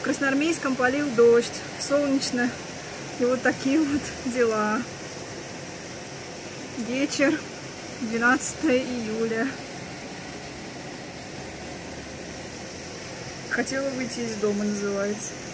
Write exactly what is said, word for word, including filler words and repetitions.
Красноармейском полил дождь, солнечно, и вот такие вот дела. Вечер, двенадцатое июля. Хотела выйти из дома, называется.